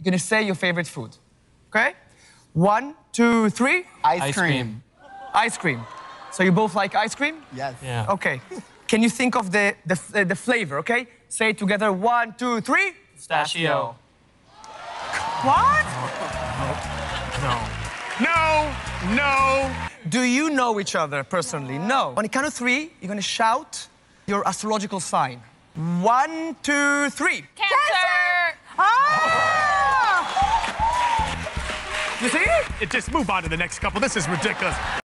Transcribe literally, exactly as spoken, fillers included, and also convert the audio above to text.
You're gonna say your favorite food. Okay? One, two, three. Ice, Ice cream. cream. Ice cream. So you both like ice cream? Yes. Yeah. Okay. Can you think of the, the, uh, the flavor, okay? Say it together. One, two, three. Pistachio. What? No. No, no. Do you know each other personally? No. On the count of three, you're gonna shout your astrological sign. One, two, three. Cancer! Ah! You see? It just move on to the next couple. This is ridiculous.